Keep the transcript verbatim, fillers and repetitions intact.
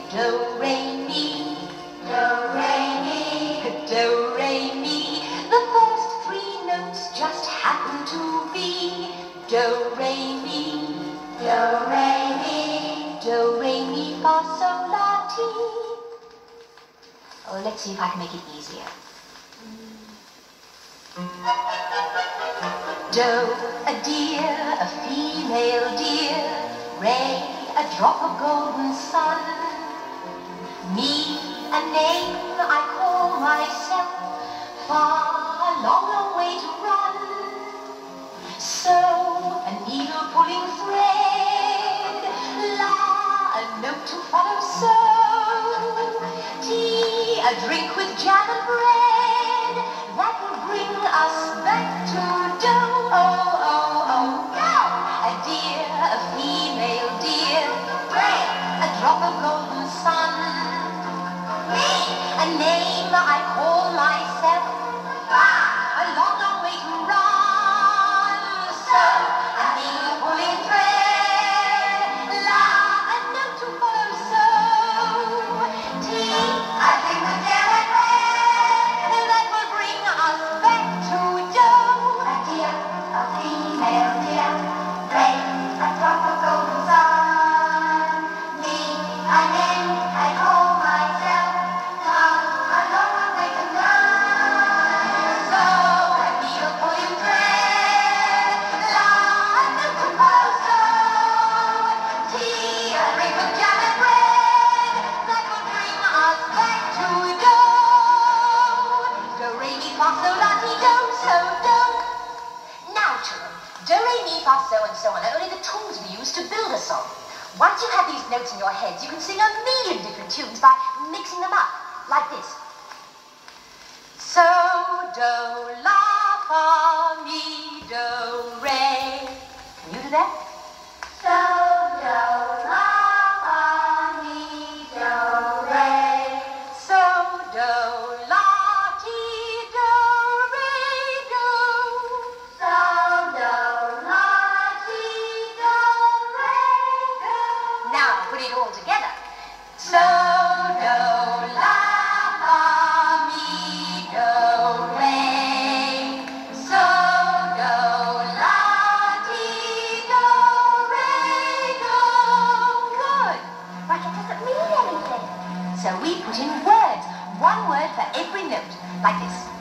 Do, re, mi. Do, re, mi. Do, re, mi. The first three notes just happen to be do, re, mi. Do, re, mi. Do, re, mi, fa, sol, la, ti. Oh, let's see if I can make it easier. Do, a deer, a female deer. Re, a drop of golden sun. Mi, a name I call myself. Fa, a long, long way to run. So, a needle pulling thread. La, a note to follow. So, tea, a drink with jam and bread. That will bring us back to do. Oh, oh, oh, no! A deer, a female deer. Ray, a drop of golden sun. Me, a name I call myself. Ah, a long, long way to run. So, a needle pulling thread. La, a note to follow. So, tea, a drink with jam and bread. That will bring us back to do. A deer, a female deer. Ray, a drop of golden sun. Me, a name I call myself. Come, a long, long way to run. So, a needle pulling thread. La, a note to follow. So, tea, a drink with jam and bread. That will bring us back to do. Do, re, mi, fa, sol, la, ti, do, so, do. Now, children, do, re, mi, fa, so, and so on are only the tools we use to build a song. Once you have these notes in your heads, you can sing a million different tunes by mixing them up, like this. So, do, la, fa, mi, do, re. Can you do that? So, do, la, fa, mi, do, re. So, do, la, ti, do, re, do. So, do, la, ti, do, re, do. Now, put it all together. So, do, la, fa, mi, do, re. So, do, la, ti, do, re, do. Good. But it doesn't mean anything. So we put in words, one word for every note, like this.